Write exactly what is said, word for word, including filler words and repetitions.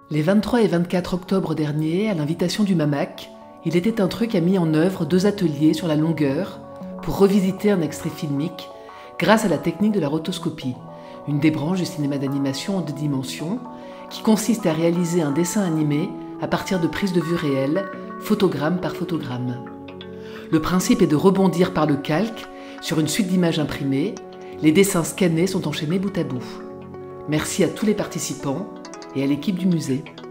Les vingt-trois et vingt-quatre octobre dernier, à l'invitation du MAMAC, Il était un truc a mis en œuvre deux ateliers sur la longueur pour revisiter un extrait filmique grâce à la technique de la rotoscopie, une des branches du cinéma d'animation en deux dimensions qui consiste à réaliser un dessin animé à partir de prises de vue réelles, photogramme par photogramme. Le principe est de rebondir par le calque sur une suite d'images imprimées. Les dessins scannés sont enchaînés bout à bout. Merci à tous les participants et à l'équipe du musée.